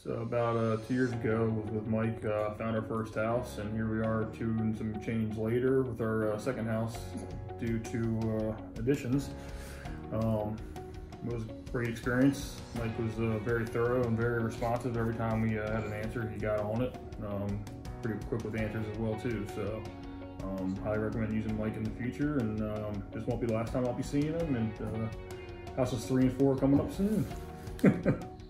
So about 2 years ago, was with Mike, found our first house, and here we are 2 and some change later with our second house due to additions. It was a great experience. Mike was very thorough and very responsive. Every time we had an answer, he got on it. Pretty quick with answers as well too. So highly recommend using Mike in the future, and this won't be the last time I'll be seeing him, and houses 3 and 4 coming up soon.